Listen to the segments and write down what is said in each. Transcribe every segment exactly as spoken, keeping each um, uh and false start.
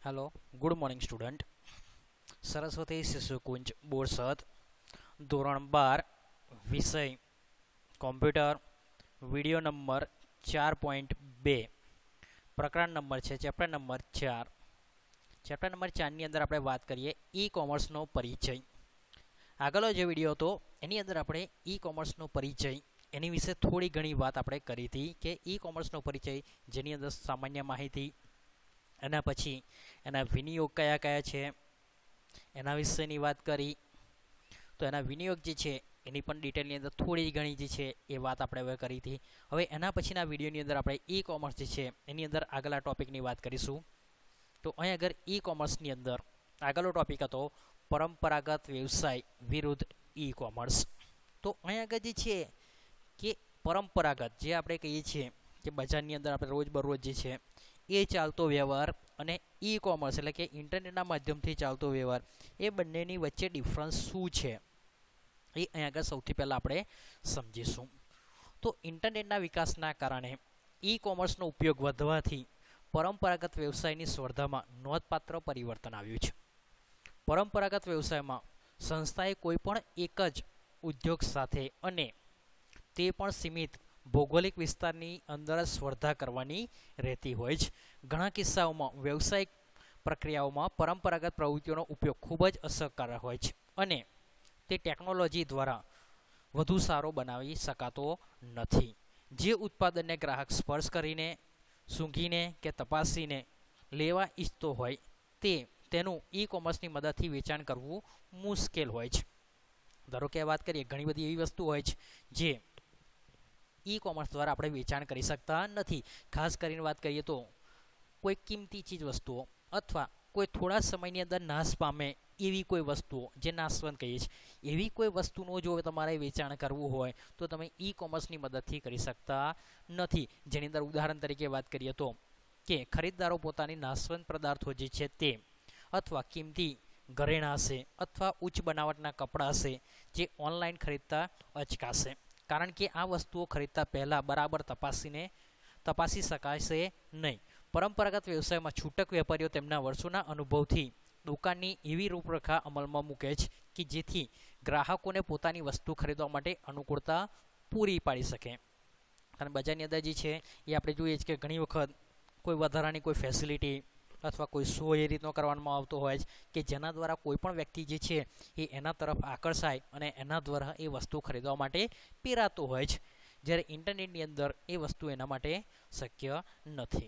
Hello good morning student. Saraswati Shishukunj Borsad धोरण बार विषय कॉम्प्यूटर वीडियो नंबर चार पॉइंट बे प्रकरण नंबर है चैप्टर नंबर चार। चैप्टर नंबर चार ની અંદર આપણે વાત કરીએ ઈ કોમર્સનો પરિચય। આગળનો જે વિડીયો હતો એની અંદર આપણે ઈ કોમર્સનો પરિચય એની વિશે થોડી ઘણી વાત આપણે કરી હતી કે ઈ કોમર્સનો પરિચય જેની અંદર સામાન્ય માહિતી એના પછી એના વિનિયોગ કયા કયા છે એના વિશેની વાત કરી। તો એના વિનિયોગ જે છે એની પણ ડિટેલની અંદર થોડી ઘણી જે છે એ વાત આપણે હવે કરી હતી। હવે એના પછીના વિડીયોની અંદર આપણે ઈ કોમર્સ જે છે એની અંદર આગલા ટોપિકની વાત કરીશું। તો અહીં આગળ ઈ કોમર્સની અંદર આગળનો ટોપિક હતો પરંપરાગત વ્યવસાય વિરુદ્ધ ઈ કોમર્સ। તો અહીં આગળ જે છે કે પરંપરાગત જે આપણે કહીએ છીએ કે બજારની અંદર આપણે રોજબરોજ જે છે એ ચાલતો વ્યવહાર અને ઈ કોમર્સ એટલે કે ઇન્ટરનેટના માધ્યમથી ચાલતો વ્યવહાર એ બંનેની વચ્ચે ડિફરન્સ શું છે એ અહીં આગળ સૌથી પહેલાં આપણે સમજીશું। તો ઇન્ટરનેટના વિકાસના કારણે ઈ કોમર્સનો ઉપયોગ વધવાથી પરંપરાગત વ્યવસાયની સ્પર્ધામાં નોંધપાત્ર પરિવર્તન આવ્યું છે। પરંપરાગત વ્યવસાયમાં સંસ્થાએ કોઈ પણ એક જ ઉદ્યોગ સાથે અને તે પણ સીમિત ભૌગોલિક વિસ્તારની અંદર સ્પર્ધા કરવાની રહેતી હોય છે। ઘણા કિસ્સાઓમાં વ્યવસાયિક પ્રક્રિયાઓમાં પરંપરાગત પ્રવૃત્તિઓનો ઉપયોગ ખૂબ જ અસરકારક હોય છે અને તે ટેકનોલોજી દ્વારા વધુ સારો બનાવી શકાતો નથી। જે ઉત્પાદનને ગ્રાહક સ્પર્શ કરીને સૂંઘીને કે તપાસીને લેવા ઈચ્છતો હોય તે તેનું ઈ કોમર્સની મદદથી વેચાણ કરવું મુશ્કેલ હોય છે। ધારો કે વાત કરીએ ઘણી બધી એવી વસ્તુ હોય છે જે ઈ કોમર્સ દ્વારા આપણે વેચાણ કરી શકતા નથી। ખાસ કરીને વાત કરીએ તો કોઈ કિંમતી ચીજ વસ્તુઓ અથવા કોઈ થોડા સમયની અંદર નાશ પામે એવી કોઈ વસ્તુઓ જે નાશવંત કહીએ છીએ એવી કોઈ વસ્તુનું જો તમારે વેચાણ કરવું હોય તો તમે ઈ કોમર્સની મદદથી કરી શકતા નથી। જેની અંદર ઉદાહરણ તરીકે વાત કરીએ તો કે ખરીદદારો પોતાની નાશવંત પદાર્થો જે છે તે અથવા કિંમતી ઘરેણાં હશે અથવા ઉચ્ચ બનાવટના કપડાં હશે જે ઓનલાઈન ખરીદતા અચકાશે, કારણ કે આ વસ્તુઓ ખરીદતા પહેલાં બરાબર તપાસીને તપાસી શકાશે નહીં। પરંપરાગત વ્યવસાયમાં છૂટક વેપારીઓ તેમના વર્ષોના અનુભવથી દુકાનની એવી રૂપરેખા અમલમાં મૂકે છે કે જેથી ગ્રાહકોને પોતાની વસ્તુ ખરીદવા માટે અનુકૂળતા પૂરી પાડી શકે। અને બજારની અંદર જે છે એ આપણે જોઈએ છીએ કે ઘણી વખત કોઈ વધારાની કોઈ ફેસિલિટી અથવા કોઈ શો એ રીતનો કરવામાં આવતો હોય છે કે જેના દ્વારા કોઈ પણ વ્યક્તિ જે છે એ એના તરફ આકર્ષાય અને એના દ્વારા એ વસ્તુ ખરીદવા માટે પ્રેરાતો હોય છે, જ્યારે ઇન્ટરનેટની અંદર એ વસ્તુ એના માટે શક્ય નથી।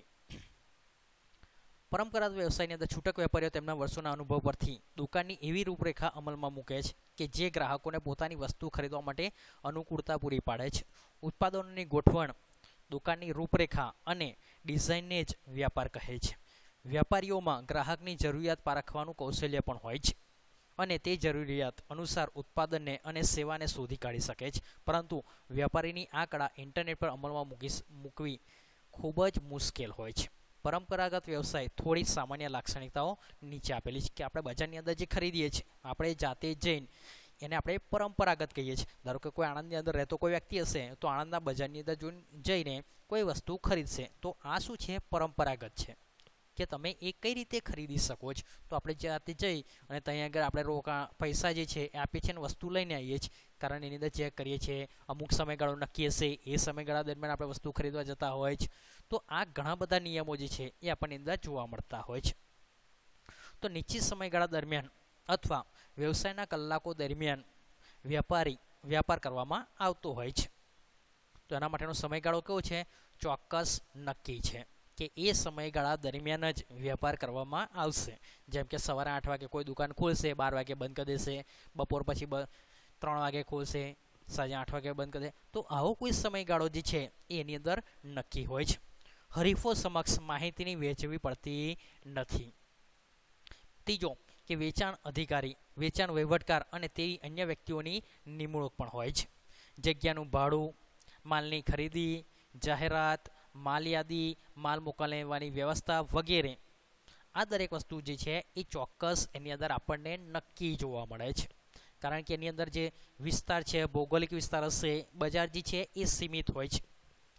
પરંપરાગત વ્યવસાયની અંદર છૂટક વેપારીઓ તેમના વર્ષોના અનુભવ પરથી દુકાનની એવી રૂપરેખા અમલમાં મૂકે છે કે જે ગ્રાહકોને પોતાની વસ્તુ ખરીદવા માટે અનુકૂળતા પૂરી પાડે છે। ઉત્પાદનોની ગોઠવણ, દુકાનની રૂપરેખા અને ડિઝાઇનને જ વ્યાપાર કહે છે। વ્યાપારીઓમાં ગ્રાહકની જરૂરિયાત પારખવાનું કૌશલ્ય પણ હોય છે અને તે જરૂરિયાત અનુસાર ઉત્પાદનને અને સેવાને શોધી કાઢી શકે છે, પરંતુ વ્યાપારીની આ કળા ઇન્ટરનેટ પર અમલમાં મૂકી મૂકવી ખૂબ જ મુશ્કેલ હોય છે। પરંપરાગત વ્યવસાય થોડી સામાન્ય લાક્ષણિકતાઓ નીચે આપેલી છે કે આપણે બજારની અંદર જે ખરીદીએ છીએ આપણે જાતે જઈને એને આપણે પરંપરાગત કહીએ છીએ। ધારો કે કોઈ આણંદની અંદર રહેતો કોઈ વ્યક્તિ હશે તો આણંદના બજારની અંદર જઈને કોઈ વસ્તુ ખરીદશે તો આ શું છે? પરંપરાગત છે કે તમે એ કઈ રીતે ખરીદી શકો છો। તો આપણે જાતે જઈ અને ત્યાં આગળ આપણે રોકાણ પૈસા જે છે એ આપીએ છીએ અને વસ્તુ લઈને આવીએ છીએ, કારણ એની અંદર ચેક કરીએ છીએ અમુક સમયગાળો નક્કી હશે એ સમયગાળા દરમિયાન આપણે વસ્તુ ખરીદવા જતા હોય છે। તો આ ઘણા બધા નિયમો જે છે એ આપણને અંદર જોવા મળતા હોય છે। તો નિશ્ચિત સમયગાળા દરમિયાન અથવા વ્યવસાયના કલાકો દરમિયાન વ્યાપારી વ્યાપાર કરવામાં આવતો હોય છે। તો એના માટેનો સમયગાળો કેવો છે? ચોક્કસ નક્કી છે કે એ સમયગાળા દરમિયાન જ વ્યાપાર કરવામાં આવશે। જેમ કે સવારે આઠ વાગે કોઈ દુકાન ખોલશે, બાર વાગે બંધ કરી દેશે, બપોર પછી ત્રણ વાગે ખોલશે, સાંજે આઠ વાગે બંધ કરી દે। તો આવો કોઈ સમયગાળો જે છે એની અંદર નક્કી હોય છે। હરીફો સમક્ષ માહિતીની વહેંચવી પડતી નથી। ત્રીજો કે વેચાણ અધિકારી, વેચાણ વહીવટકાર અને તેવી અન્ય વ્યક્તિઓની નિમણૂક પણ હોય છે। જગ્યાનું ભાડું, માલની ખરીદી, જાહેરાત, માલ યાદી, માલ મોકલવાની વ્યવસ્થા વગેરે આ દરેક વસ્તુ જે છે એ ચોક્કસ એની અંદર આપણને નક્કી જોવા મળે છે, કારણ કે એની અંદર જે વિસ્તાર છે ભૌગોલિક વિસ્તાર હશે, બજાર જે છે એ સીમિત હોય છે।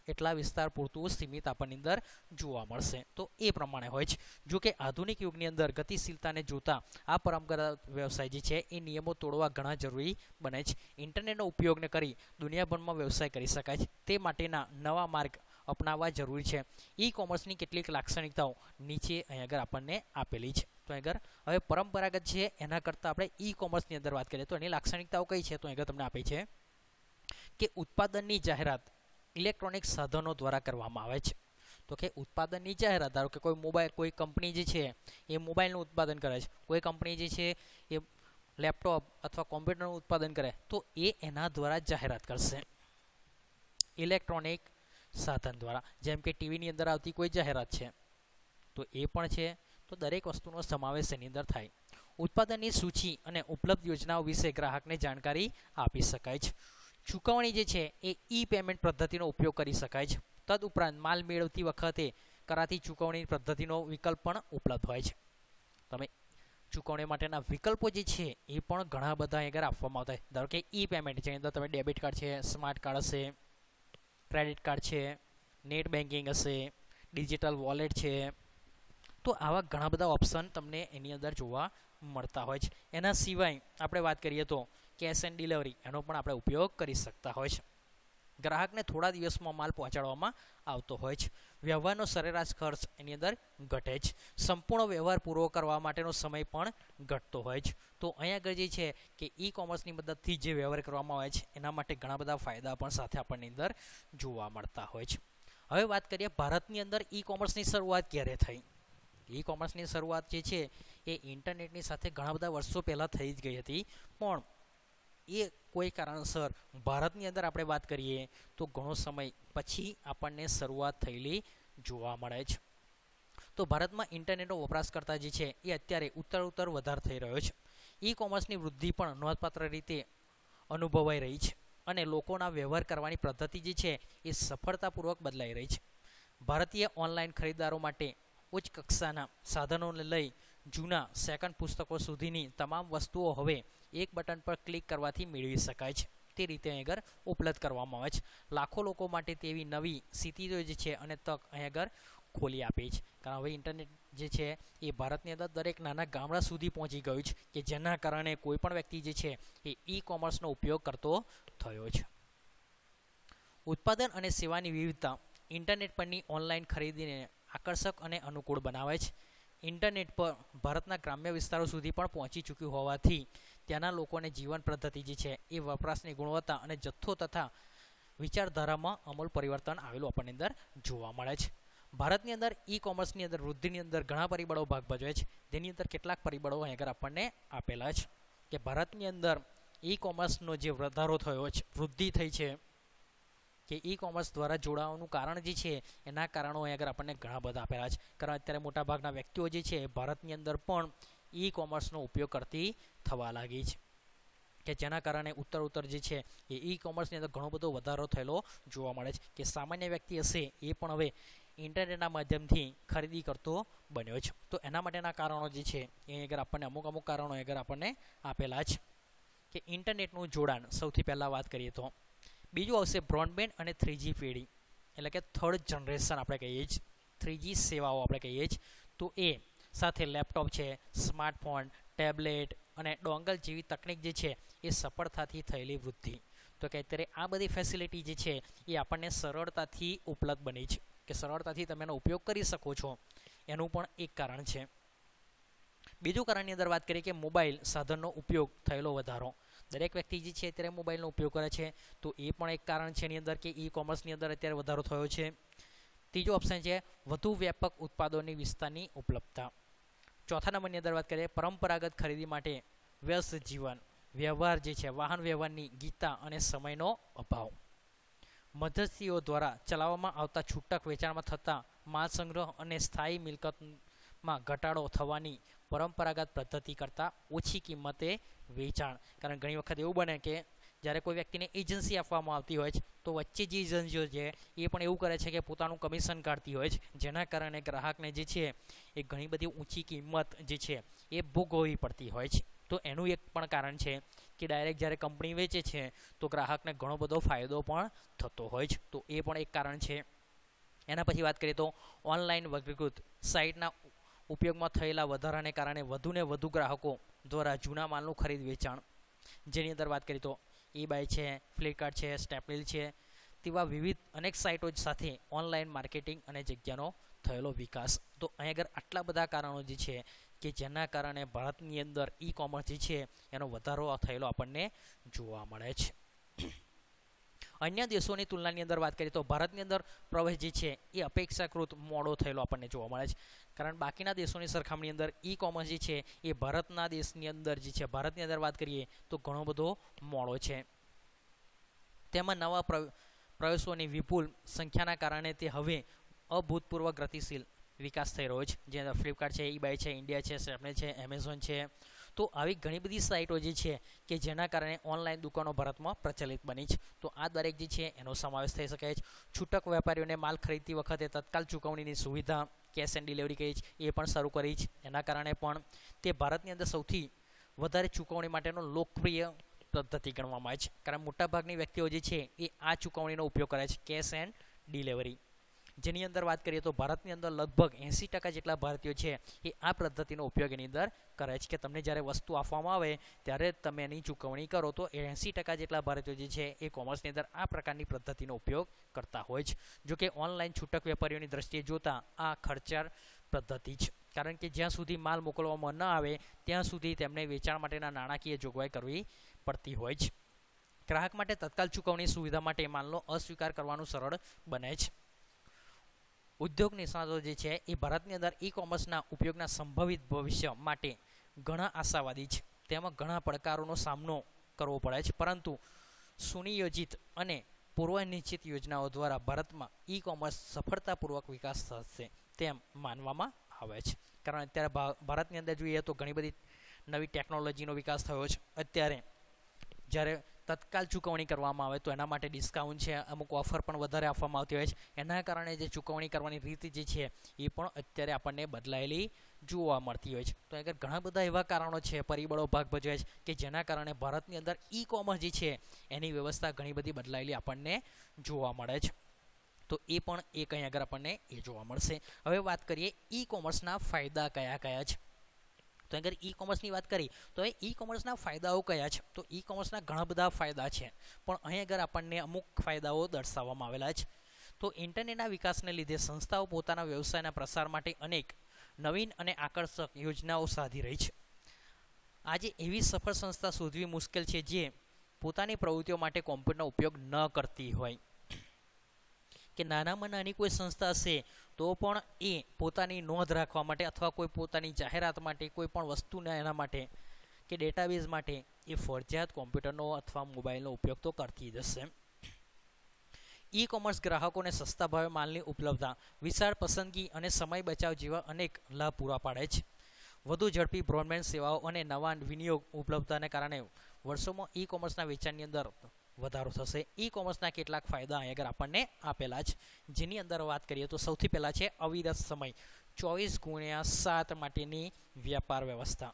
એટલા વિસ્તાર પૂરતું સીમિત આપણને અંદર જોવા મળશે તો એ પ્રમાણે હોય છે। જો કે આધુનિક યુગની અંદર ગતિશીલતાને જોતા આ પરંપરાગત વ્યવસાય જે છે એ નિયમો તોડવા ઘણા જરૂરી બને છે। ઇન્ટરનેટનો ઉપયોગને કરી દુનિયાભરમાં વ્યવસાય કરી શકાય છે તે માટેના નવા માર્ગ અપનાવવા જરૂરી છે। ઈ કોમર્સની કેટલીક લાક્ષણિકતાઓ નીચે અહીં આગળ આપણને આપેલી છે। તો આગળ હવે પરંપરાગત છે એના કરતાં આપણે ઈ કોમર્સની અંદર વાત કરીએ તો એની લાક્ષણિકતાઓ કઈ છે તો આગળ તમને આપી છે કે ઉત્પાદનની જાહેરાત ઇલેક્ટ્રોનિક સાધનો દ્વારા કરવામાં આવે છે। તો કે ઉત્પાદનની જાહેરાત ધારો કે કોઈ મોબાઈલ કોઈ કંપની જે છે એ મોબાઈલનું ઉત્પાદન કરે છે, કોઈ કંપની જે છે એ લેપટોપ અથવા કોમ્પ્યુટરનું ઉત્પાદન કરે તો એ એના દ્વારા જાહેરાત કરશે ઇલેક્ટ્રોનિક સાધન દ્વારા। જેમ કે ટીવીની અંદર આવતી કોઈ જાહેરાત છે તો એ પણ છે। તો દરેક વસ્તુનો સમાવેશ એની અંદર થાય। ઉત્પાદનની સૂચિ અને ઉપલબ્ધ યોજનાઓ વિશે ગ્રાહકને જાણકારી આપી શકાય છે। ચૂકવણી જે છે એ ઈ પેમેન્ટ પદ્ધતિનો ઉપયોગ કરી શકાય છે। તદુપરાંત માલ મેળવતી વખતે કરાતી ચૂકવણી પદ્ધતિનો વિકલ્પ પણ ઉપલબ્ધ હોય છે। તમે ચૂકવણી માટેના વિકલ્પો જે છે એ પણ ઘણા બધા આગળ આપવામાં આવતા હોય। ધારો કે ઈ પેમેન્ટ જેની અંદર તમે ડેબિટ કાર્ડ છે, સ્માર્ટ કાર્ડ હશે, ક્રેડિટ કાર્ડ છે, નેટ બેન્કિંગ હશે, ડિજિટલ વોલેટ છે, તો આવા ઘણા બધા ઓપ્શન તમને એની અંદર જોવા મળતા હોય છે। એના સિવાય આપણે વાત કરીએ તો કેશ એન્ડ ડિલિવરી એનો પણ આપણે ઉપયોગ કરી શકતા હોય છે। ગ્રાહકને થોડા દિવસમાં માલ પહોંચાડવામાં આવતો હોય છે। વ્યવહારનો સરેરાશ ખર્ચ એની અંદર ઘટે છે। સંપૂર્ણ વ્યવહાર પૂરો કરવા માટેનો સમય પણ ઘટતો હોય છે। તો અહીંયા આગળ જે છે કે ઈ કોમર્સની મદદથી જે વ્યવહાર કરવામાં આવે છે એના માટે ઘણા બધા ફાયદા પણ સાથે આપણને અંદર જોવા મળતા હોય છે। હવે વાત કરીએ ભારતની અંદર ઈ કોમર્સની શરૂઆત ક્યારે થઈ। ઈ કોમર્સની શરૂઆત જે છે એ ઇન્ટરનેટની સાથે ઘણા બધા વર્ષો પહેલાં થઈ જ ગઈ હતી, પણ એ કોઈ કારણસર ભારતની અંદર આપણે વાત કરીએ તો ઘણો સમય પછી આપણને શરૂઆત થયેલી જોવા મળે છે। તો ભારતમાં ઇન્ટરનેટનો વપરાશકર્તા જે છે એ અત્યારે ઉત્તર ઉત્તર વધાર થઈ રહ્યો છે। ઈ કોમર્સની વૃદ્ધિ પણ નોંધપાત્ર રીતે અનુભવાઈ રહી છે અને લોકોના વ્યવહાર કરવાની પદ્ધતિ જે છે એ સફળતાપૂર્વક બદલાઈ રહી છે। ભારતીય ઓનલાઈન ખરીદદારો માટે ઉચ્ચ કક્ષાના સાધનોને લઈ જૂના સેકન્ડ પુસ્તકો સુધીની તમામ વસ્તુઓ હવે એક બટન પર ક્લિક કરવાથી મેળવી શકાય છે। તે રીતે અહીં આગળ ઉપલબ્ધ કરવામાં આવે છે। લાખો લોકો માટે તેવી નવી સ્થિતિઓ જે છે અને તક અહીં આગળ ખોલી આપી છે, કારણ હવે ઇન્ટરનેટ જે છે એ ભારતની અંદર દરેક નાના ગામડા સુધી પહોંચી ગયું છે કે જેના કારણે કોઈ પણ વ્યક્તિ જે છે એ ઈ કોમર્સનો ઉપયોગ કરતો થયો છે। ઉત્પાદન અને સેવાની વિવિધતા ઇન્ટરનેટ પરની ઓનલાઈન ખરીદીને આકર્ષક અને અનુકૂળ બનાવે છે। ઇન્ટરનેટ પર ભારતના ગ્રામ્ય વિસ્તારો સુધી પણ પહોંચી ચૂક્યું હોવાથી ત્યાંના લોકોને જીવન પદ્ધતિ જે છે એ વપરાશની ગુણવત્તા અને જથ્થો તથા વિચારધારામાં અમૂલ પરિવર્તન આવેલું આપણને અંદર જોવા મળે છે। ભારતની અંદર ઈ કોમર્સની અંદર વૃદ્ધિની અંદર ઘણા પરિબળો ભાગ ભજવે છે, જેની અંદર કેટલાક પરિબળો અહીં આગળ આપણને આપેલા છે કે ભારતની અંદર ઈ કોમર્સનો જે વધારો થયો છે, વૃદ્ધિ થઈ છે, કે ઈ કોમર્સ દ્વારા જોડાવાનું કારણ જે છે એના કારણો અહીં આગળ આપણને ઘણા બધા આપેલા છે। કારણ અત્યારે મોટાભાગના વ્યક્તિઓ જે છે ભારતની અંદર પણ ઈ કોમર્સનો ઉપયોગ કરતી થવા લાગી છે કે જેના કારણે ઉત્તર ઉત્તર જે છે એ ઈ કોમર્સની અંદર ઘણો બધો વધારો થયેલો જોવા મળે છે કે સામાન્ય વ્યક્તિ હશે એ પણ હવે ઇન્ટરનેટના માધ્યમથી ખરીદી કરતો બન્યો છે। તો એના માટેના કારણો જે છે એ આગળ આપણને અમુક અમુક કારણો આગળ આપણને આપેલા છે કે ઇન્ટરનેટનું જોડાણ સૌથી પહેલાં વાત કરીએ તો બીજું આવશે બ્રોડબેન્ડ અને થ્રીજી પેઢી એટલે કે થર્ડ જનરેશન આપણે કહીએ છીએ, થ્રીજી સેવાઓ આપણે કહીએ છીએ। તો એ સાથે લેપટોપ છે, સ્માર્ટફોન, ટેબ્લેટ અને ડોંગલ જેવી તકનિક જે છે એ સફળતાથી થયેલી વૃદ્ધિ। તો કે અત્યારે આ બધી ફેસિલિટી જે છે એ આપણને સરળતાથી ઉપલબ્ધ બની છે કે સરળતાથી તમે એનો ઉપયોગ કરી શકો છો, એનું પણ એક કારણ છે। બીજું કારણની અંદર વાત કરીએ કે મોબાઈલ સાધનનો ઉપયોગ થયેલો વધારો। દરેક વ્યક્તિ જે છે અત્યારે મોબાઈલનો ઉપયોગ કરે છે, તો એ પણ એક કારણ છે એની અંદર કે ઈ કોમર્સની અંદર અત્યારે વધારો થયો છે। ત્રીજો ઓપ્શન છે વધુ વ્યાપક ઉત્પાદનોની વિસ્તારની ઉપલબ્ધતા। ચોથા નંબરની અંદર વાત કરીએ પરંપરાગત ખરીદી માટે વ્યસ્ત જીવન, વ્યવહાર જે છે વાહન વ્યવહારની ગીતા અને સમયનો અભાવ। મધ્યસ્થીઓ દ્વારા ચલાવવામાં આવતા છૂટક વેચાણમાં થતા માલ સંગ્રહ અને સ્થાયી મિલકતમાં ઘટાડો થવાની પરંપરાગત પદ્ધતિ કરતાં ઓછી કિંમતે વેચાણ। કારણ ઘણી વખત એવું બને કે જ્યારે કોઈ વ્યક્તિને એજન્સી આપવામાં આવતી હોય છે તો વચ્ચે જે એજન્સીઓ છે એ પણ એવું કરે છે કે પોતાનું કમિશન કાઢતી હોય છે, જેના કારણે ગ્રાહકને જે છે એ ઘણી બધી ઊંચી કિંમત જે છે એ ભોગવવી પડતી હોય છે। તો એનું એક પણ કારણ છે કે ડાયરેક્ટ જ્યારે કંપની વેચે છે તો ગ્રાહકને ઘણો બધો ફાયદો પણ થતો હોય છે, તો એ પણ એક કારણ છે. એના પછી વાત કરીએ તો ઓનલાઈન વર્ગીકૃત સાઇટના ઉપયોગમાં થયેલા વધારાને કારણે વધુને વધુ ગ્રાહકો દ્વારા જૂના માલનું ખરીદ વેચાણ, જેની અંદર વાત કરીએ તો ઈબાય છે, ફ્લિપકાર્ટ છે, સ્નેપડીલ છે, તેવા વિવિધ અનેક સાઇટો સાથે ઓનલાઈન માર્કેટિંગ અને જગ્યાનો થયેલો વિકાસ. તો અહીં આગળ આટલા બધા કારણો જે છે કે જેના કારણે ભારતની અંદર ઈ કોમર્સ જે છે એનો વધારો થયેલો આપણને જોવા મળે છે. અન્ય દેશોની તુલનાની અંદર વાત કરીએ તો ભારતની અંદર પ્રવેશ જે છે એ અપેક્ષાકૃત મોડો થયેલો આપણને જોવા મળે છે, કારણ બાકીના દેશોની સરખામણી અંદર ઈ કોમર્સ જે છે એ ભારતના દેશની અંદર જે છે ભારતની અંદર વાત કરીએ તો ઘણો બધો મોડો છે. તેમાં નવા પ્રવેશોની વિપુલ સંખ્યાના કારણે તે હવે અભૂતપૂર્વ ગતિશીલ વિકાસ થઈ રહ્યો છે, જે ફ્લિપકાર્ટ છે, ઈબાય છે, ઇન્ડિયા છે, સ્નેપડીલ છે, એમેઝોન છે. તો આવી ઘણી બધી સાઇટો જે છે કે જેના કારણે ઓનલાઈન દુકાનો ભારતમાં પ્રચલિત બની છે. તો આ દરેક જે છે એનો સમાવેશ થઈ શકે છે. છૂટક વેપારીઓને માલ ખરીદતી વખતે તત્કાલ ચૂકવણીની સુવિધા, કેશ એન્ડ ડિલિવરી કહી છે એ પણ શરૂ કરી છે. એના કારણે પણ તે ભારતની અંદર સૌથી વધારે ચૂકવણી માટેનો લોકપ્રિય પદ્ધતિ ગણવામાં આવે છે, કારણ મોટાભાગની વ્યક્તિઓ જે છે એ આ ચૂકવણીનો ઉપયોગ કરે છે, કેશ એન્ડ ડિલિવરી. જેની અંદર વાત કરીએ તો ભારતની અંદર લગભગ એંસી ટકા જેટલા ભારતીયો છે એ આ પદ્ધતિનો ઉપયોગ એની અંદર કરે છે, કે તમને જ્યારે વસ્તુ આપવામાં આવે ત્યારે તમે એની ચૂકવણી કરો. તો એંસી ટકા જેટલા ભારતીયો જે છે એ કોમર્સની અંદર આ પ્રકારની પદ્ધતિનો ઉપયોગ કરતા હોય છે. જોકે ઓનલાઈન છૂટક વેપારીઓની દ્રષ્ટિએ જોતા આ ખર્ચાળ પદ્ધતિ છે, કારણ કે જ્યાં સુધી માલ મોકલવામાં ન આવે ત્યાં સુધી તેમને વેચાણ માટેના નાણાકીય જોગવાઈ કરવી પડતી હોય છે. ગ્રાહક માટે તત્કાલ ચૂકવણી સુવિધા માટે માલનો અસ્વીકાર કરવાનું સરળ બને છે. ઉદ્યોગ નિષ્ણાતો જે છે એ ભારતની અંદર ઈ કોમર્સના ઉપયોગના સંભવિત ભવિષ્ય માટે ઘણા આશાવાદી છે. તેમાં ઘણા પડકારોનો સામનો કરવો પડે છે, પરંતુ સુનિયોજિત અને પૂર્વનિશ્ચિત યોજનાઓ દ્વારા ભારતમાં ઈ કોમર્સ સફળતાપૂર્વક વિકાસ થશે તેમ માનવામાં આવે છે. કારણ અત્યારે ભારતની અંદર જોઈએ તો ઘણી બધી નવી ટેકનોલોજીનો વિકાસ થયો છે. અત્યારે જ્યારે તત્કાલ ચૂકવણી કરવામાં આવે તો એના માટે ડિસ્કાઉન્ટ છે, અમુક ઓફર પણ વધારે આપવામાં આવતી હોય છે. એના કારણે જે ચૂકવણી કરવાની રીત જે છે એ પણ અત્યારે આપણને બદલાયેલી જોવા મળતી હોય છે. તો આગળ ઘણા બધા એવા કારણો છે, પરિબળો ભાગ ભજવે છે કે જેના કારણે ભારતની અંદર ઈ કોમર્સ જે છે એની વ્યવસ્થા ઘણી બધી બદલાયેલી આપણને જોવા મળે છે. તો એ પણ એક અહીં આગળ આપણને એ જોવા મળશે. હવે વાત કરીએ ઈ કોમર્સના ફાયદા કયા કયા છે. તો અગર ઈ કોમર્સની વાત કરી તો એ ઈ કોમર્સના ફાયદાઓ કયા છે. તો ઈ કોમર્સના ઘણા બધા ફાયદા છે, પણ અહીં આગળ આપણને અમુક ફાયદાઓ દર્શાવવામાં આવેલા છે. તો ઇન્ટરનેટના વિકાસને લીધે સંસ્થાઓ પોતાના વ્યવસાયના પ્રસાર માટે અનેક નવીન અને આકર્ષક યોજનાઓ સાધી રહી છે. આજે એવી સફળ સંસ્થા શોધવી મુશ્કેલ છે જે પોતાની પ્રવૃત્તિઓ માટે કોમ્પ્યુટરનો ઉપયોગ ન કરતી હોય, કે નાનામાં નાની કોઈ સંસ્થા હશે તો પણ એ પોતાની નોંધ રાખવા માટે અથવા કોઈ પોતાની જાહેરાત માટે કોઈ પણ વસ્તુના એના માટે કે ડેટાબેઝ માટે એ ફરજિયાત કોમ્પ્યુટરનો અથવા મોબાઈલનો ઉપયોગ તો કરતી જ હશે. ઈ કોમર્સ ગ્રાહકોને સસ્તા ભાવે માલની ઉપલબ્ધતા, વિશાળ પસંદગી અને સમય બચાવ જેવા અનેક લાભ પૂરા પાડે છે. વધુ ઝડપી બ્રોડબેન્ડ સેવાઓ અને નવા વિનિયોગ ઉપલબ્ધતાને કારણે વર્ષોમાં ઈ કોમર્સના વેચાણની અંદર વધારો થશે. ઈ કોમર્સના કેટલાક ફાયદા અહીં આગળ આપણને આપેલા છે, જેની અંદર વાત કરીએ તો સૌથી પહેલાં છે અવિરત સમય, ચોવીસ ગુણ્યા સાત માટેની વ્યાપાર વ્યવસ્થા.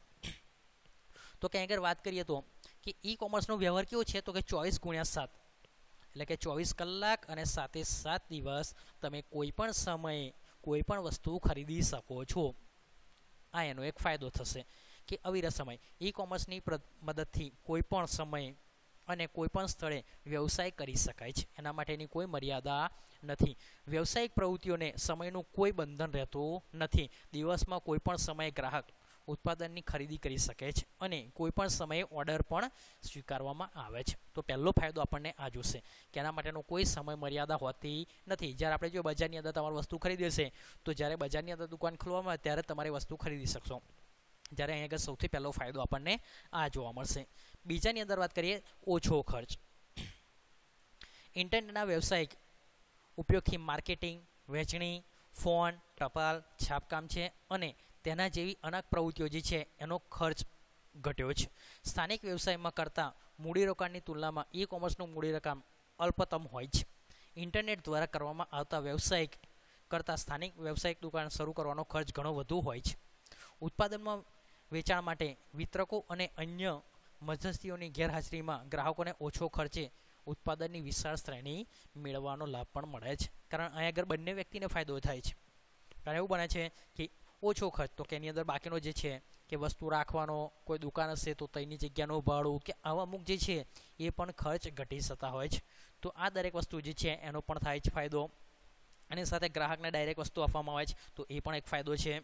તો કે આગળ વાત કરીએ તો કે ઈ કોમર્સનો વ્યવહાર કેવો છે, તો કે ચોવીસ ગુણ્યા સાત એટલે કે ચોવીસ કલાક અને સાતે સાત દિવસ તમે કોઈ પણ સમયે કોઈ પણ વસ્તુ ખરીદી શકો છો. આ એનો એક ફાયદો થશે કે અવિરત સમય. ઈ કોમર્સની મદદથી કોઈ પણ સમયે અને કોઈપણ સ્થળે વ્યવસાય કરી શકાય છે, એના માટેની કોઈ મર્યાદા નથી. વ્યવસાયિક પ્રવૃત્તિઓને સમયનું કોઈ બંધન રહેતું નથી. દિવસમાં કોઈપણ સમયે ગ્રાહક ઉત્પાદનની ખરીદી કરી શકે છે અને કોઈપણ સમયે ઓર્ડર પણ સ્વીકારવામાં આવે છે. તો પહેલો ફાયદો આપણને આ જોશે કે એના માટેનો કોઈ સમય મર્યાદા હોતી નથી. જ્યારે આપણે જો બજારની અંદર તમારી વસ્તુ ખરીદી હશે તો જ્યારે બજારની અંદર દુકાન ખોલવામાં આવે ત્યારે તમારી વસ્તુ ખરીદી શકશો. જ્યારે અહીં આગળ સૌથી પહેલો ફાયદો આપણને આ જોવા મળશે. બીજાની અંદર વાત કરીએ ઓછો ખર્ચ. ઇન્ટરનેટના વ્યવસાયિક ઉપયોગથી માર્કેટિંગ, વહેંચણી, ફોન, ટપાલ, છાપકામ છે અને તેના જેવી અનેક પ્રવૃત્તિઓ જે છે એનો ખર્ચ ઘટ્યો છે. સ્થાનિક વ્યવસાયમાં કરતાં મૂડીરોકાણની તુલનામાં ઈ કોમર્સનું મૂડીરોકાણ અલ્પતમ હોય છે. ઇન્ટરનેટ દ્વારા કરવામાં આવતા વ્યવસાયિક કરતાં સ્થાનિક વ્યવસાયિક દુકાન શરૂ કરવાનો ખર્ચ ઘણો વધુ હોય છે. ઉત્પાદનમાં વેચાણ માટે વિતરકો અને અન્ય મધ્યસ્થીઓની ગેરહાજરીમાં ગ્રાહકોને ઓછો ખર્ચે ઉત્પાદનની વિશાળ શ્રેણી મેળવવાનો લાભ પણ મળે છે. કારણ અહીંયા આગળ બંને વ્યક્તિને ફાયદો થાય છે. કારણ એવું બને છે કે ઓછો ખર્ચ, તો કે એની અંદર બાકીનો જે છે કે વસ્તુ રાખવાનો, કોઈ દુકાન હશે તો તેની જગ્યાનું ભાડું કે આવા અમુક જે છે એ પણ ખર્ચ ઘટી જતા હોય છે. તો આ દરેક વસ્તુ જે છે એનો પણ થાય છે ફાયદો. અને સાથે ગ્રાહકને ડાયરેક્ટ વસ્તુ આપવામાં આવે છે તો એ પણ એક ફાયદો છે.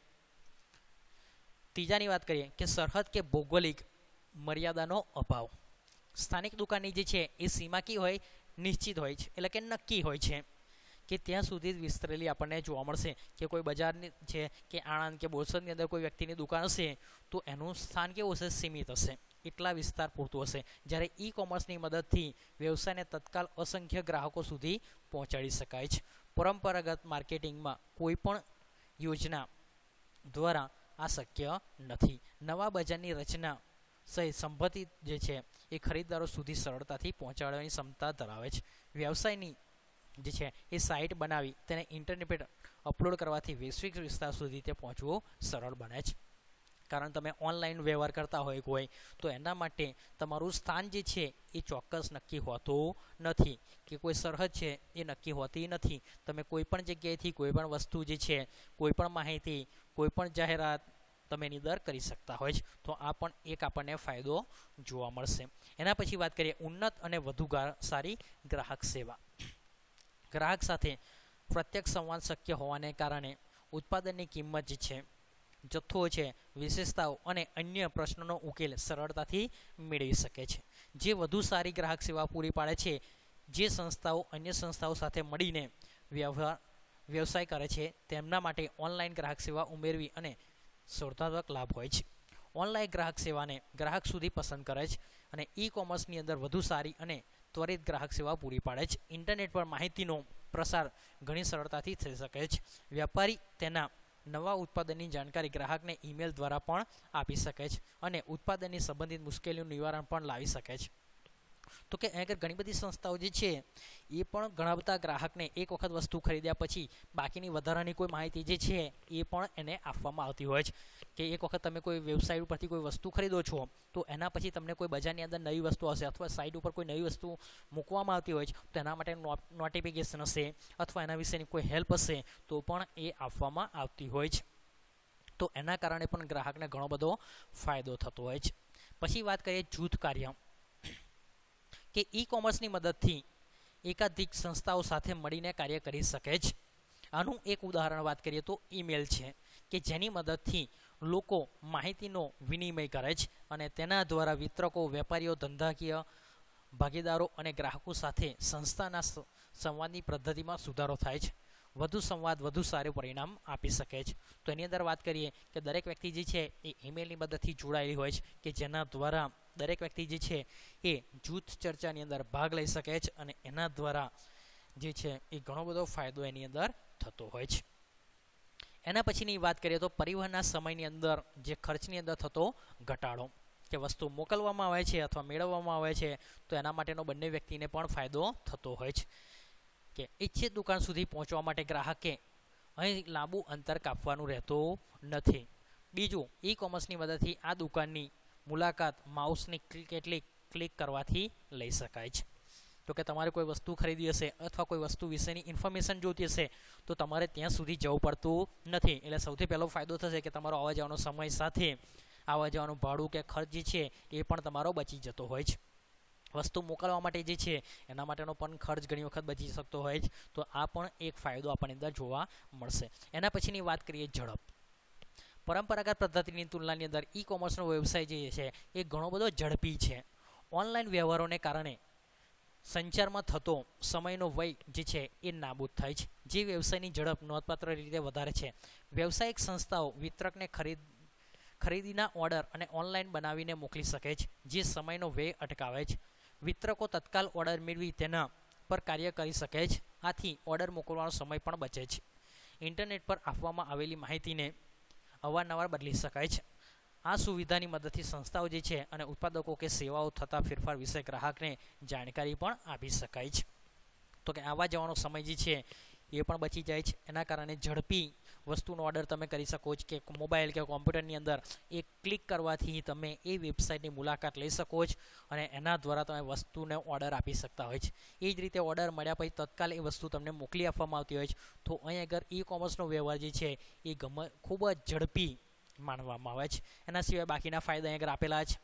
ત્રીજાની વાત કરીએ કે સરહદ કે ભૌગોલિક મર્યાદાનો અભાવ. સ્થાનિક દુકાનની જે છે એ સીમાકી હોય, નિશ્ચિત હોય છે, એટલે કે નક્કી હોય છે કે ત્યાં સુધી જ વિસ્તરેલી આપણને જોવા મળશે. કે કોઈ બજારની છે કે આણંદ કે બોરસદની અંદર કોઈ વ્યક્તિની દુકાન હશે તો એનું સ્થાન કેવું હશે? સીમિત હશે, એટલા વિસ્તાર પૂરતું હશે. જ્યારે ઈ કોમર્સની મદદથી વ્યવસાયને તત્કાલ અસંખ્ય ગ્રાહકો સુધી પહોંચાડી શકાય છે. પરંપરાગત માર્કેટિંગમાં કોઈ પણ યોજના દ્વારા આ શક્ય નથી. નવા બજારની રચના સહિત સંબંધિત જે છે એ ખરીદદારો સુધી સરળતાથી પહોંચાડવાની ક્ષમતા ધરાવે છે. વ્યવસાયની જે છે એ સાઇટ બનાવી તેને ઇન્ટરનેટ પર અપલોડ કરવાથી વૈશ્વિક વિસ્તાર સુધી તે પહોંચવું સરળ બને છે. કારણ તમે ઓનલાઈન વ્યવહાર કરતા હોય કોઈ, તો એના માટે તમારું સ્થાન જે છે એ ચોક્કસ નક્કી હોતું નથી, કે કોઈ સરહદ છે એ નક્કી હોતી નથી. તમે કોઈ પણ જગ્યાએથી કોઈ પણ વસ્તુ જે છે, કોઈ પણ માહિતી, કોઈ પણ જાહેરાત તમે એની અંદર કરી શકતા હોય છે. તો આ પણ એક આપણને ફાયદો જોવા મળશે. એના પછી વાત કરીએ ઉન્નત અને વધુ સારી ગ્રાહક સેવા. ગ્રાહક સાથે પ્રત્યક્ષ સંવાદ શક્ય હોવાને કારણે ઉત્પાદનની કિંમત જે છે, જથ્થો છે, વિશેષતાઓ અને અન્ય પ્રશ્નોનો ઉકેલ સરળતાથી મેળવી શકે છે. જે વધુ સારી ગ્રાહક સેવા પૂરી પાડે છે, જે સંસ્થાઓ અન્ય સંસ્થાઓ સાથે મળીને વ્યવહાર વ્યવસાય કરે છે તેમના માટે ઓનલાઈન ગ્રાહક સેવા ઉમેરવી અને સ્પર્ધાત્મક લાભ હોય છે. ઓનલાઈન ગ્રાહક સેવાને ગ્રાહક સુધી પસંદ કરે છે અને ઈ કોમર્સની અંદર વધુ સારી અને ત્વરિત ગ્રાહક સેવા પૂરી પાડે છે. ઇન્ટરનેટ પર માહિતીનો પ્રસાર ઘણી સરળતાથી થઈ શકે છે. વ્યાપારી તેના નવા ઉત્પાદનની જાણકારી ગ્રાહકને ઈમેલ દ્વારા પણ આપી શકે છે અને ઉત્પાદનની સંબંધિત મુશ્કેલીઓનું નિવારણ પણ લાવી શકે છે. તો કે અહીંયા ઘણી બધી સંસ્થાઓ જે છે એ પણ ઘણા બધા ગ્રાહકને એક વખત વસ્તુ ખરીદ્યા પછી બાકીની વધારાની કોઈ માહિતી જે છે એ પણ એને આપવામાં આવતી હોય છે. કે એક વખત તમે કોઈ વેબસાઇટ ઉપરથી કોઈ વસ્તુ ખરીદો છો તો એના પછી તમને કોઈ બજારની અંદર નવી વસ્તુ હશે અથવા સાઇટ ઉપર કોઈ નવી વસ્તુ મૂકવામાં આવતી હોય છે તો એના માટે નોટિફિકેશન હશે અથવા એના વિશેની કોઈ હેલ્પ હશે તો પણ એ આપવામાં આવતી હોય છે. તો એના કારણે પણ ગ્રાહકને ઘણો બધો ફાયદો થતો હોય છે. પછી વાત કરીએ જૂથ કાર્ય, કે ઈ કોમર્સની મદદથી એકાધિક સંસ્થાઓ સાથે મળીને કાર્ય કરી શકે છે. આનું એક ઉદાહરણ વાત કરીએ તો ઈમેલ છે, કે જેની મદદથી લોકો માહિતીનો વિનિમય કરે છે અને તેના દ્વારા વિતરકો, વેપારીઓ, ધંધાકીય ભાગીદારો અને ગ્રાહકો સાથે સંસ્થાના સંવાદની પદ્ધતિમાં સુધારો થાય છે. વધુ સંવાદ વધુ સારું પરિણામ આપી શકે છે. તો એની અંદર વાત કરીએ કે દરેક વ્યક્તિ જે છે એ ઈમેલની મદદથી જોડાયેલી હોય છે, કે જેના દ્વારા દરેક વ્યક્તિ જે છે એ જૂથ ચર્ચાની અંદર ભાગ લઈ શકે છે અને એના દ્વારા જે છે એ ઘણો બધો ફાયદો એની અંદર થતો હોય છે. એના પછીની વાત કરીએ તો પરિવહનના સમયની અંદર જે ખર્ચની અંદર થતો ઘટાડો, કે વસ્તુ મોકલવામાં આવે છે અથવા મેળવવામાં આવે છે તો એના માટેનો બંને વ્યક્તિને પણ ફાયદો થતો હોય છે. કે ઈચ્છિત દુકાન સુધી પહોંચવા માટે ગ્રાહકે અહીં લાંબુ અંતર કાપવાનું રહેતું નથી. બીજું, ઈ કોમર્સની મદદથી આ દુકાનની મુલાકાત માઉસની કેટલીક ક્લિક કરવાથી લઈ શકાય છે. તો કે તમારે કોઈ વસ્તુ ખરીદી હશે અથવા કોઈ વસ્તુ વિશેની ઇન્ફોર્મેશન જોઈતી હશે તો તમારે ત્યાં સુધી જવું પડતું નથી. એટલે સૌથી પહેલો ફાયદો થશે કે તમારો આવવા જવાનો સમય સાથે આવવા જવાનું ભાડું કે ખર્ચ જે છે એ પણ તમારો બચી જતો હોય છે. વસ્તુ મોકલવા માટે જે છે એના માટેનો પણ ખર્ચ ઘણી વખત બચી શકતો હોય છે. તો આ પણ એક ફાયદો આપણને અંદર જોવા મળશે. એના પછીની વાત કરીએ ઝડપ. પરંપરાગત પદ્ધતિની તુલનાની અંદર ઈ કોમર્સનો વ્યવસાય જે છે એ ઘણો બધો ઝડપી છે. ઓનલાઈન વ્યવહારોને કારણે સંચારમાં થતો સમયનો વ્યય જે છે એ નાબૂદ થાય છે, જે વ્યવસાયની ઝડપ નોંધપાત્ર રીતે વધારે છે. વ્યવસાયિક સંસ્થાઓ વિતરકને ખરીદ ખરીદીના ઓર્ડર અને ઓનલાઈન બનાવીને મોકલી શકે છે, જે સમયનો વ્યય અટકાવે છે. વિતરકો તત્કાલ ઓર્ડર મેળવી તેના પર કાર્ય કરી શકે છે, આથી ઓર્ડર મોકલવાનો સમય પણ બચે છે. ઇન્ટરનેટ પર આપવામાં આવેલી માહિતીને અવારનવાર બદલી શકાય છે. આ સુવિધાની મદદથી સંસ્થાઓ જે છે અને ઉત્પાદકો કે સેવાઓ થતા ફેરફાર વિશે ગ્રાહકને જાણકારી પણ આપી શકાય છે. તો કે આવવા જવાનો સમય જે છે એ પણ બચી જાય છે. એના કારણે ઝડપી વસ્તુનો ઓર્ડર તમે કરી શકો છો કે મોબાઈલ કે કોમ્પ્યુટરની અંદર એક ક્લિક કરવાથી તમે એ વેબસાઇટની મુલાકાત લઈ શકો છો અને એના દ્વારા તમે વસ્તુને ઓર્ડર આપી શકતા હોય છે. એ જ રીતે ઓર્ડર મળ્યા પછી તત્કાલ એ વસ્તુ તમને મોકલી આપવામાં આવતી હોય છે. તો અહીં આગળ ઈ કોમર્સનો વ્યવહાર જે છે એ ગમ ખૂબ જ ઝડપી માનવામાં આવે છે. એના સિવાય બાકીના ફાયદા અહીં આગળ આપેલા છે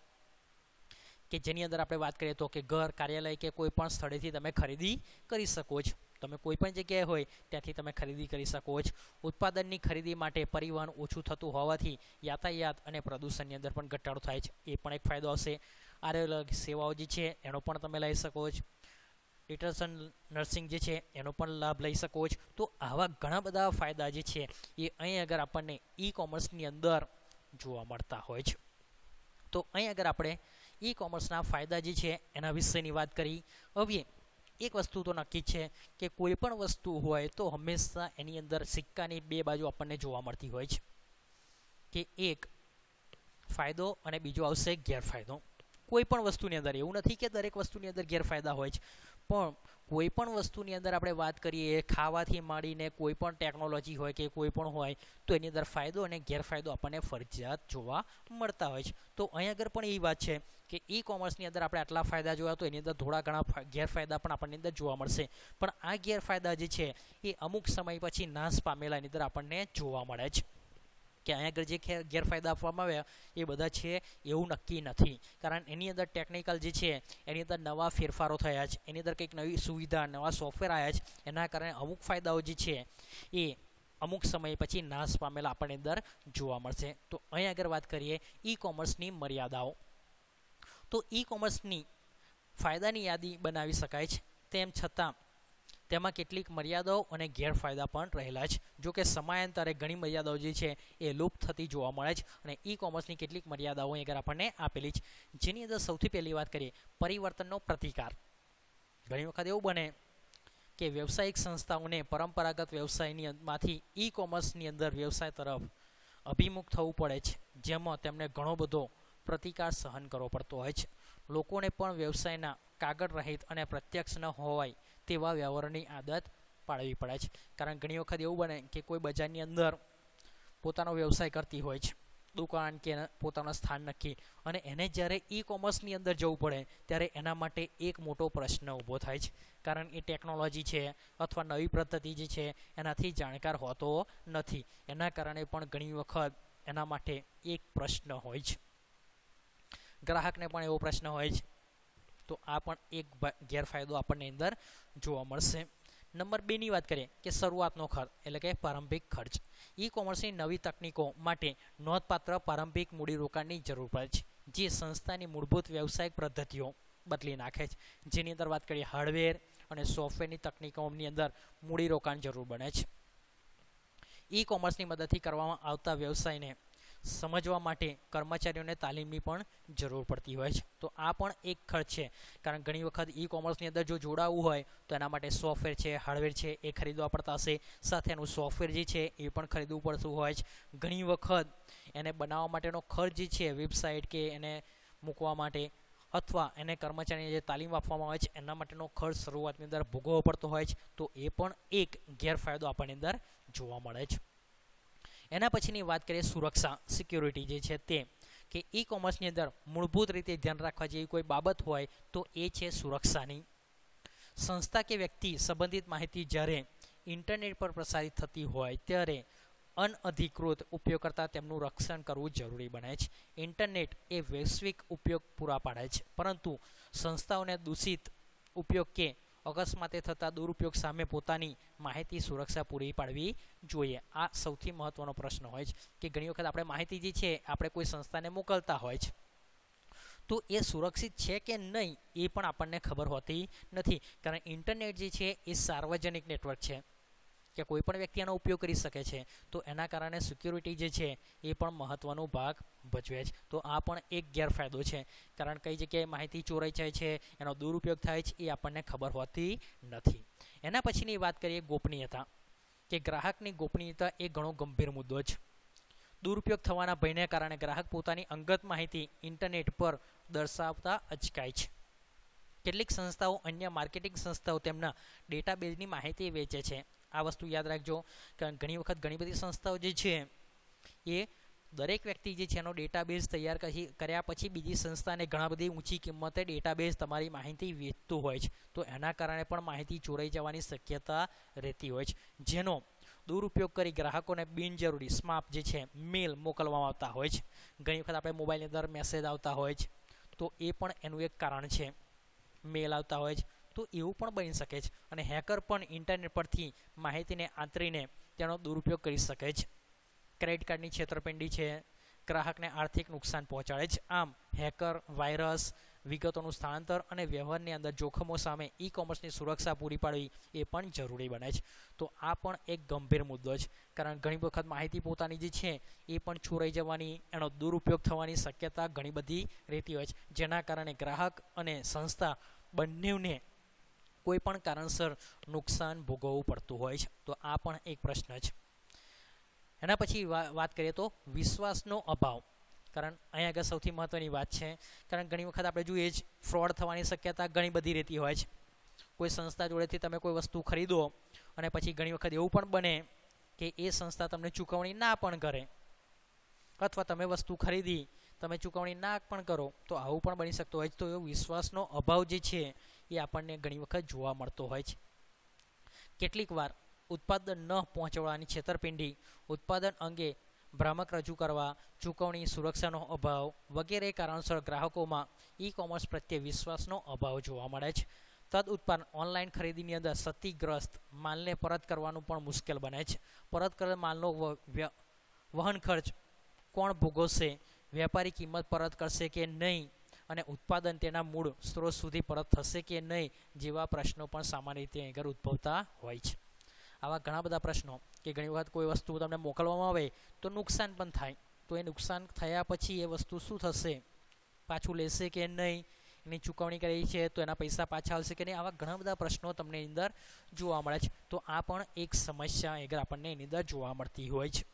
કે જેની અંદર આપણે વાત કરીએ તો કે ઘર, કાર્યાલય કે કોઈ પણ સ્થળેથી તમે ખરીદી કરી શકો છો. તમે કોઈ પણ જગ્યાએ હોય ત્યાંથી તમે ખરીદી કરી શકો છો. ઉત્પાદનની ખરીદી માટે પરિવહન ઓછું થતું હોવાથી યાતાયાત અને પ્રદૂષણની અંદર પણ ઘટાડો થાય છે. એ પણ એક ફાયદો હશે. આરોગ્ય સેવાઓ જે છે એનો પણ તમે લઈ શકો છો. ડિટર્શન નર્સિંગ જે છે એનો પણ લાભ લઈ શકો છો. તો આવા ઘણા બધા ફાયદા જે છે એ અહીં આગળ આપણને ઈ કોમર્સની અંદર જોવા મળતા હોય છે. તો અહીં આગળ આપણે ઈ કોમર્સના ફાયદા જે છે એના વિશેની વાત કરી. હવે એક વસ્તુ તો નક્કી છે કે કોઈ પણ વસ્તુ હોય તો હંમેશા એની અંદર સિક્કાની બે બાજુ આપણને જોવા મળતી હોય છે કે એક ફાયદો અને બીજો આવશે ગેરફાયદો. કોઈ પણ વસ્તુની અંદર એવું નથી કે દરેક વસ્તુની અંદર ગેરફાયદા હોય છે, પણ કોઈ પણ વસ્તુની અંદર આપણે વાત કરીએ ખાવાથી માંડીને કોઈ પણ ટેકનોલોજી હોય કે કોઈ પણ હોય તો એની અંદર ફાયદો અને ગેરફાયદો આપણને ફરજિયાત જોવા મળતા હોય છે. તો અહીં આગળ પણ એ વાત છે કે ઈ કોમર્સની અંદર આપણે આટલા ફાયદા જોયા તો એની અંદર થોડા ઘણા ગેરફાયદા પણ આપણને અંદર જોવા મળશે. પણ આ ગેરફાયદા જે છે એ અમુક સમય પછી નાશ પામેલા એની અંદર આપણને જોવા મળે છે. કે અહીંયા આગળ જે ગેરફાયદા આપવામાં આવ્યા એ બધા છે એવું નક્કી નથી, કારણ એની અંદર ટેકનિકલ જે છે એની અંદર નવા ફેરફારો થયા છે, એની અંદર કંઈક નવી સુવિધા, નવા સોફ્ટવેર આવ્યા છે. એના કારણે અમુક ફાયદાઓ જે છે એ અમુક સમય પછી નાશ પામેલા આપણને અંદર જોવા મળશે. તો અહીં આગળ વાત કરીએ ઈ કોમર્સની મર્યાદાઓ. તો ઈ કોમર્સની ફાયદાની યાદી બનાવી શકાય છે, તેમ છતાં તેમાં કેટલીક મર્યાદાઓ અને ગેરફાયદા પણ રહેલા છે. જો કે સમયાંતરે ઘણી મર્યાદાઓ જે છે એ લુપ્ત થતી જોવા મળે છે અને ઈ કોમર્સની કેટલીક મર્યાદાઓ આગળ આપણને આપેલી છે. જેની અંદર સૌથી પહેલી વાત કરીએ પરિવર્તનનો પ્રતિકાર. ઘણી વખત એવું બને કે વ્યવસાયિક સંસ્થાઓને પરંપરાગત વ્યવસાયની માંથી ઈ કોમર્સની અંદર વ્યવસાય તરફ અભિમુખ થવું પડે છે, જેમાં તેમને ઘણો બધો પ્રતિકાર સહન કરવો પડતો હોય છે. લોકોને પણ વ્યવસાયના કાગળ રહિત અને પ્રત્યક્ષ ન હોવાય તેવા વ્યવહારની આદત પાડવી પડે છે. કારણ ઘણી વખત એવું બને કે કોઈ બજારની અંદર પોતાનો વ્યવસાય કરતી હોય છે, દુકાન કે પોતાનું સ્થાન નક્કી, અને એને જ્યારે ઈ કોમર્સની અંદર જવું પડે ત્યારે એના માટે એક મોટો પ્રશ્ન ઊભો થાય છે, કારણ એ ટેકનોલોજી છે અથવા નવી પદ્ધતિ જે છે એનાથી જાણકાર હોતો નથી. એના કારણે પણ ઘણી વખત એના માટે એક પ્રશ્ન હોય છે. ગ્રાહકને પણ એવો પ્રશ્ન હોય છે. તો આ પણ એક ગેરફાયદો આપણને અંદર જોવા મળશે. નંબર બે ની વાત કરીએ કે શરૂઆતનો ખર્ચ એટલે કે પ્રારંભિક ખર્ચ. ઈ કોમર્સની નવી તકનીકો માટે નોંધપાત્ર પ્રારંભિક મૂડીરોકાણની જરૂર પડે છે, જે સંસ્થાની મૂળભૂત વ્યવસાયિક પદ્ધતિઓ બદલી નાખે છે. જેની અંદર વાત કરીએ હાર્ડવેર અને સોફ્ટવેરની તકનીકોની અંદર મૂડીરોકાણ જરૂર બને છે. ઈ કોમર્સની મદદથી કરવામાં આવતા વ્યવસાયને સમજવા માટે કર્મચારીઓને તાલીમની પણ જરૂર પડતી હોય છે. તો આ પણ એક ખર્ચ છે, કારણ ઘણી વખત ઈ કોમર્સની અંદર જો જોડાવવું હોય તો એના માટે સોફ્ટવેર છે, હાર્ડવેર છે એ ખરીદવા પડતા હશે. સાથે એનું સોફ્ટવેર જે છે એ પણ ખરીદવું પડતું હોય છે. ઘણી વખત એને બનાવવા માટેનો ખર્ચ જે છે વેબસાઇટ કે એને મૂકવા માટે અથવા એને કર્મચારીને જે તાલીમ આપવામાં આવે છે એના માટેનો ખર્ચ શરૂઆતની અંદર ભોગવવો પડતો હોય છે. તો એ પણ એક ગેરફાયદો આપણને અંદર જોવા મળે છે. એના પછીની વાત કરીએ સુરક્ષા, સિક્યોરિટી જે છે તે, કે ઈ કોમર્સની અંદર મૂળભૂત રીતે ધ્યાન રાખવા જેવી કોઈ બાબત હોય તો એ છે સુરક્ષાની. સંસ્થા કે વ્યક્તિ સંબંધિત માહિતી જ્યારે ઇન્ટરનેટ પર પ્રસારિત થતી હોય ત્યારે અનઅધિકૃત ઉપયોગ કરતાં તેમનું રક્ષણ કરવું જરૂરી બને છે. ઇન્ટરનેટ એ વૈશ્વિક ઉપયોગ પૂરા પાડે છે, પરંતુ સંસ્થાઓને દૂષિત ઉપયોગ કે અકસ્માતે થતા દુરુપયોગ સામે પોતાની માહિતી સુરક્ષા પૂરી પાડવી જોઈએ. આ સૌથી મહત્વનો પ્રશ્ન હોય છે કે ઘણી વખત આપણે માહિતી જે છે આપણે કોઈ સંસ્થાને મોકલતા હોય છે, તો એ સુરક્ષિત છે કે નહીં એ પણ આપણને ખબર હોતી નથી. કારણ ઇન્ટરનેટ જે છે એ સાર્વજનિક નેટવર્ક છે કે કોઈ પણ વ્યક્તિ એનો ઉપયોગ કરી શકે છે. તો એના કારણે સિક્યુરિટી જે છે એ પણ મહત્વનો ભાગ ભજવે છે. તો આ પણ એક ગેરફાયદો છે, કારણ કઈ જગ્યાએ માહિતી ચોરાઈ જાય છે, એનો દુરુપયોગ થાય છે એ આપણને ખબર હોતી નથી. એના પછીની વાત કરીએ ગોપનીયતા, કે ગ્રાહકની ગોપનીયતા એ ઘણો ગંભીર મુદ્દો છે. દુરુપયોગ થવાના ભયને કારણે ગ્રાહક પોતાની અંગત માહિતી ઇન્ટરનેટ પર દર્શાવતા અચકાય છે. કેટલીક સંસ્થાઓ અન્ય માર્કેટિંગ સંસ્થાઓ તેમના ડેટાબેઝની માહિતી વેચે છે આ વસ્તુ યાદ રાખજો, કારણ ઘણી વખત ઘણી બધી સંસ્થાઓ જે છે એ દરેક વ્યક્તિ જે છે એનો ડેટાબેઝ તૈયાર કરી કર્યા પછી બીજી સંસ્થાને ઘણા બધી ઊંચી કિંમતે ડેટાબેઝ તમારી માહિતી વેચતું હોય છે, તો એના કારણે પણ માહિતી ચોરાઈ જવાની શક્યતા રહેતી હોય છે, જેનો દુરુપયોગ કરી ગ્રાહકોને બિનજરૂરી સ્પામ જે છે મેલ મોકલવામાં આવતા હોય છે. ઘણી વખત આપણે મોબાઈલની અંદર મેસેજ આવતા હોય છે, તો એ પણ એનું એક કારણ છે, મેલ આવતા હોય છે, તો એવું પણ બની શકે છે. અને હેકર પણ ઇન્ટરનેટ પરથી માહિતીને આંતરીને તેનો દુરુપયોગ કરી શકે છે. ક્રેડિટ કાર્ડની છેતરપિંડી છે, ગ્રાહકને આર્થિક નુકસાન પહોંચાડે છે. આમ હેકર, વાયરસ, વિગતોનું સ્થળાંતર અને વ્યવહારની અંદર જોખમો સામે ઈ કોમર્સની સુરક્ષા પૂરી પાડવી એ પણ જરૂરી બને છે. તો આ પણ એક ગંભીર મુદ્દો છે, કારણ ઘણી વખત માહિતી પોતાની જે છે એ પણ ચોરાઈ જવાની, એનો દુરુપયોગ થવાની શક્યતા ઘણી બધી રહેતી હોય છે, જેના કારણે ગ્રાહક અને સંસ્થા બંનેને કોઈ પણ કારણસર નુકસાન ભોગવવું પડતું હોય છે. તો આ પણ એક પ્રશ્ન છે. એના પછી વાત કરીએ તો વિશ્વાસનો અભાવ, કારણ અહીંયા આગળ સૌથી મહત્ત્વની વાત છે, કારણ ઘણી વખત આપણે જોઈએ જ ફ્રોડ થવાની શક્યતા ઘણી બધી રહેતી હોય છે. કોઈ સંસ્થા જોડેથી તમે કોઈ વસ્તુ ખરીદો અને પછી ઘણી વખત એવું પણ બને કે એ સંસ્થા તમને ચૂકવણી ના પણ કરે, અથવા તમે વસ્તુ ખરીદી તમે ચૂકવણી ના પણ કરો, તો આવું પણ બની શકતું હોય છે. તો એ વિશ્વાસનો અભાવ જે છે એ આપણને ઘણી વખત જોવા મળતો હોય છે. કેટલીક વાર ઉત્પાદન ન પહોંચાડવાની છેતરપિંડી, ઉત્પાદન અંગે ભ્રામક રજૂ કરવા, ચૂકવણી સુરક્ષાનો અભાવ વગેરે કારણસર ગ્રાહકોમાં ઈ કોમર્સ પ્રત્યે વિશ્વાસનો અભાવ જોવા મળે છે. તદ ઉત્પાદન ઓનલાઈન ખરીદીની અંદર ક્ષતિગ્રસ્ત માલને પરત કરવાનું પણ મુશ્કેલ બને છે. પરત કરેલ માલનો વહન ખર્ચ કોણ ભોગવશે, વેપારી કિંમત પરત કરશે કે નહીં, અને ઉત્પાદન તેના મૂળ સ્ત્રોત સુધી પરત થશે કે નહીં જેવા પ્રશ્નો પણ સામાન્ય રીતે આગળ ઉદ્ભવતા હોય છે. આવા ઘણા બધા પ્રશ્નો કે ઘણી વખત કોઈ વસ્તુ તમને મોકલવામાં આવે તો નુકસાન પણ થાય, તો એ નુકસાન થયા પછી એ વસ્તુ શું થશે, પાછું લેશે કે નહીં, એની ચૂકવણી કરી છે તો એના પૈસા પાછા આવશે કે નહીં, આવા ઘણા બધા પ્રશ્નો તમને એની અંદર જોવા મળે છે. તો આ પણ એક સમસ્યા આગળ આપણને એની અંદર જોવા મળતી હોય છે.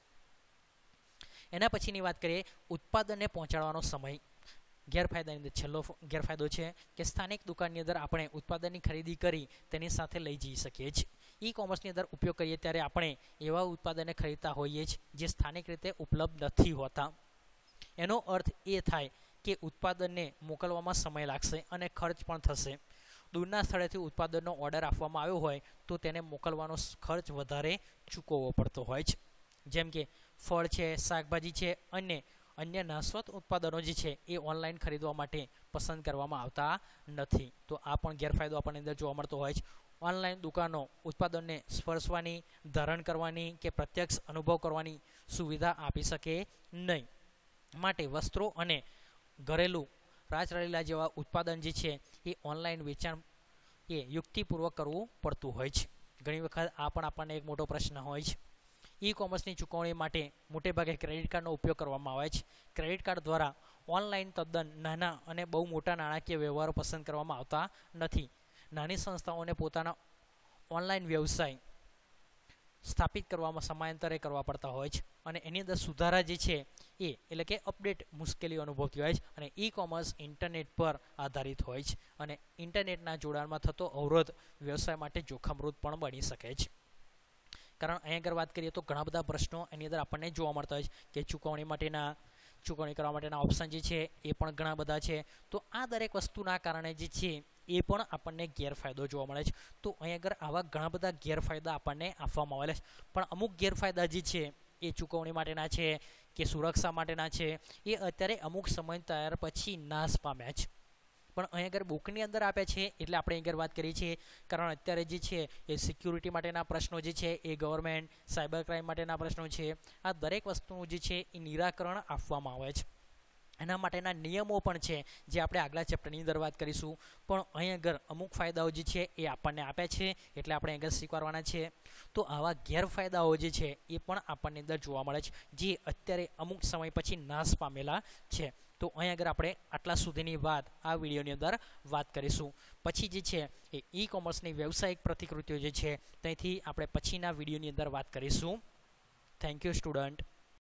એના પછીની વાત કરીએ ઉત્પાદનને પહોંચાડવાનો સમય. ગેરફાયદાની અંદર છેલ્લો ગેરફાયદો છે કે સ્થાનિક દુકાનની અંદર આપણે ઉત્પાદનની ખરીદી કરી તેની સાથે લઈ જઈ શકીએ છીએ. ઈ કોમર્સની અંદર ઉપયોગ કરીએ ત્યારે આપણે એવા ઉત્પાદનને ખરીદતા હોઈએ છીએ જે સ્થાનિક રીતે ઉપલબ્ધ નથી હોતા. એનો અર્થ એ થાય કે ઉત્પાદનને મોકલવામાં સમય લાગશે અને ખર્ચ પણ થશે. દૂરના સ્થળેથી ઉત્પાદનનો ઓર્ડર આપવામાં આવ્યો હોય તો તેને મોકલવાનો ખર્ચ વધારે ચૂકવવો પડતો હોય છે. જેમ કે ફળ છે, શાકભાજી છે અને અન્ય નાશવંત ઉત્પાદનો જે છે એ ઓનલાઈન ખરીદવા માટે પસંદ કરવામાં આવતા નથી. તો આ પણ ગેરફાયદો આપણને અંદર જોવા મળતો હોય છે. ઓનલાઈન દુકાનો ઉત્પાદનને સ્પર્શવાની, ધારણ કરવાની કે પ્રત્યક્ષ અનુભવ કરવાની સુવિધા આપી શકે નહીં. માટે વસ્ત્રો અને ઘરેલું રાચરલીલા જેવા ઉત્પાદન જે છે એ ઓનલાઈન વેચાણ એ યુક્તિપૂર્વક કરવું પડતું હોય છે. ઘણી વખત આ પણ આપણને એક મોટો પ્રશ્ન હોય છે. ઈ કોમર્સની ચૂકવણી માટે મોટેભાગે ક્રેડિટ કાર્ડનો ઉપયોગ કરવામાં આવે છે. ક્રેડિટ કાર્ડ દ્વારા ઓનલાઈન તદ્દન નાના અને બહુ મોટા નાણાકીય વ્યવહારો પસંદ કરવામાં આવતા નથી. નાની સંસ્થાઓને પોતાના ઓનલાઈન વ્યવસાય સ્થાપિત કરવામાં સમયાંતરે કરવા પડતા હોય છે અને એની અંદર સુધારા જે છે એ એટલે કે અપડેટ મુશ્કેલીઓ અનુભવતી હોય છે. અને ઈ કોમર્સ ઇન્ટરનેટ પર આધારિત હોય છે અને ઇન્ટરનેટના જોડાણમાં થતો અવરોધ વ્યવસાય માટે જોખમરૂપ પણ બની શકે છે. કારણ અહીં આગળ વાત કરીએ તો ઘણા બધા પ્રશ્નો એની અંદર આપણને જોવા મળતા હોય છે કે ચૂકવણી માટેના ચૂકવણી કરવા માટેના ઓપ્શન જે છે એ પણ ઘણા બધા છે. તો આ દરેક વસ્તુના કારણે જે છે એ પણ આપણને ગેરફાયદો જોવા મળે છે. તો અહીં આગળ આવા ઘણા બધા ગેરફાયદા આપણને આપવામાં આવેલા છે, પણ અમુક ગેરફાયદા જે છે એ ચૂકવણી માટેના છે કે સુરક્ષા માટેના છે એ અત્યારે અમુક સમય તૈયાર પછી નાશ પામ્યા છે. પણ અહીં આગળ બુકની અંદર આપ્યા છે એટલે આપણે અહીં આગળ વાત કરીએ છીએ. કારણ અત્યારે જે છે એ સિક્યુરિટી માટેના પ્રશ્નો જે છે એ ગવર્મેન્ટ, સાયબર ક્રાઇમ માટેના પ્રશ્નો છે, આ દરેક વસ્તુનું જે છે એ નિરાકરણ આપવામાં આવે છે. એના માટેના નિયમો પણ છે જે આપણે આગલા ચેપ્ટરની અંદર વાત કરીશું. પણ અહીં આગળ અમુક ફાયદાઓ જે છે એ આપણને આપ્યા છે એટલે આપણે આગળ સ્વીકારવાના છે. તો આવા ગેરફાયદાઓ જે છે એ પણ આપણને અંદર જોવા મળે છે જે અત્યારે અમુક સમય પછી નાશ પામેલા છે. તો અહીં આગળ આપણે આટલા સુધીની વાત આ વિડીયોની અંદર વાત કરીશું. પછી જે છે એ ઈ કોમર્સની વ્યવસાયિક પ્રતિકૃતિઓ જે છે ત્યાંથી આપણે પછીના વિડીયોની અંદર વાત કરીશું. Thank you student.